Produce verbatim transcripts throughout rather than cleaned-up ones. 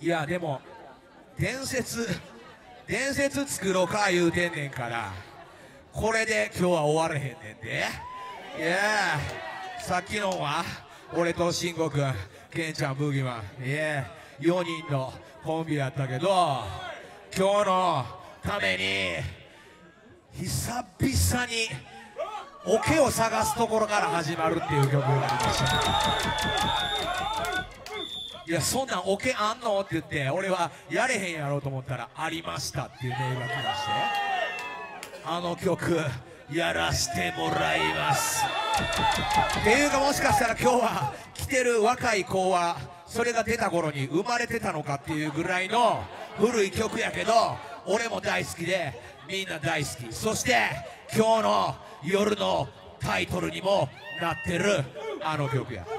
いやでも伝説伝説作ろうか言うてんねんから、これで今日は終われへんねんで。いやさっきのは俺と慎吾くん、ケンちゃん、ブギマン、いやよにんのコンビやったけど、今日のために久々にオケを探すところから始まるっていう曲がありました。いやそんなんオケあんのって言って俺はやれへんやろうと思ったらありましたっていうメールが来まして、あの曲やらしてもらいますっていうか、もしかしたら今日は来てる若い子はそれが出た頃に生まれてたのかっていうぐらいの古い曲やけど、俺も大好きでみんな大好き。そして今日の夜のタイトルにもなってるあの曲や。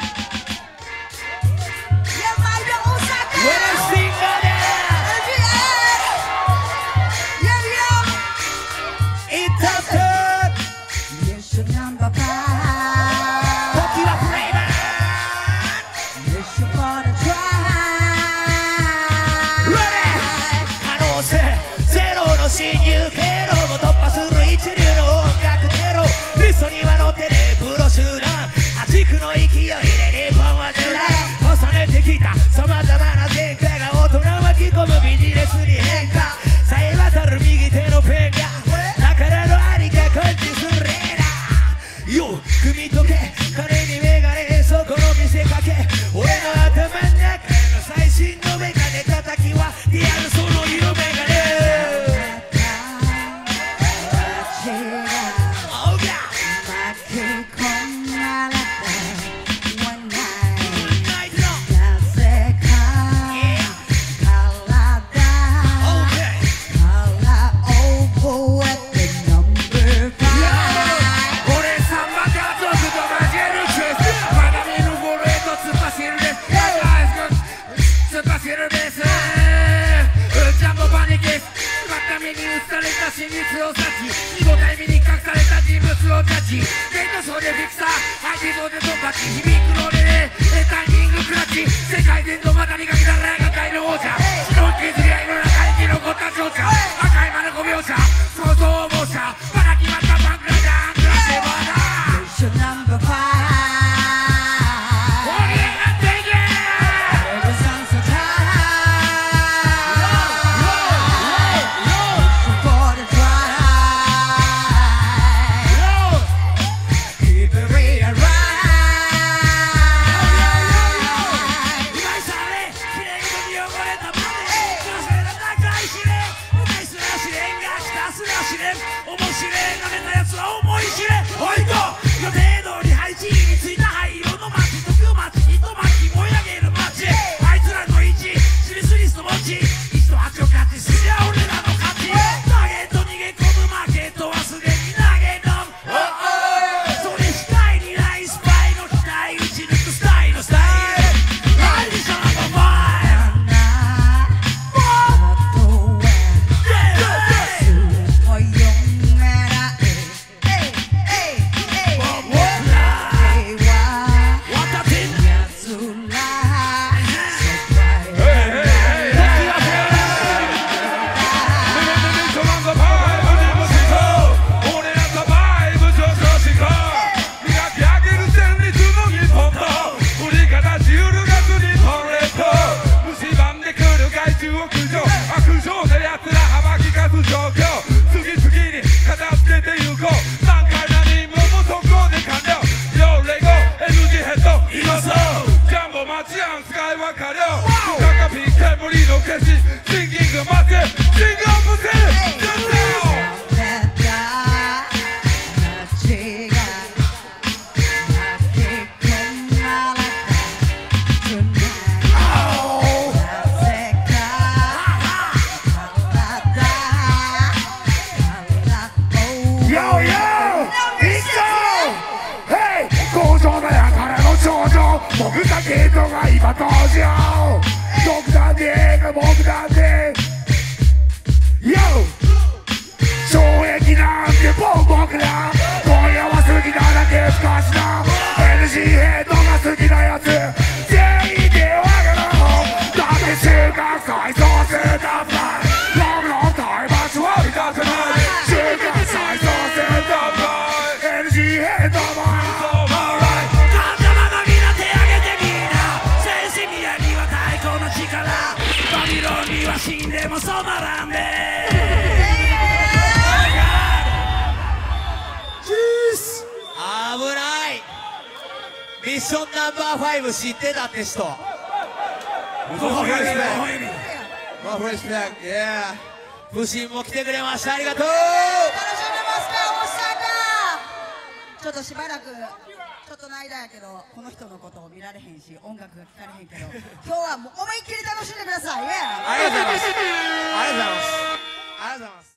侵入経路を突破する一流の音楽テロ、リストには載ってねプロ集団、端くの勢いで日本は縦断重ねてきた様々な前回が大人を巻き込むビジネスに変化、さえ渡る右手のペンが宝のありか感知するレーダーよく見とけ、金にメガネそこの見せかけ、俺の頭の中の最新のメガネ叩きはリアルその色メガネ。真実を察知、見応え目に隠された人物をジャッジ、デートショーでフィクサー、相手像で突破し、響くのでね、タイミングクラッチ、世界伝統またにかけたらが界の王者、白い削り合いの中に生き残った勝者、赤い丸ご描写、想像を模写、まだ決まったバンクラダーンクラッシュバーダーミッションナンバーファイブ僕だけとが今登場、独断で僕だってミッションナンバーファイブ知ってたって人。マフレスペマフレスペク、いや不審も来てくれました。ありがとう。 楽しんでますか、おっさんだ。ちょっとしばらくちょっとの間やけどこの人のことを見られへんし音楽が聴かれへんけど今日はもう思いっきり楽しんでください。 ありがとうございます。ありがとうございます。ありがとうございます。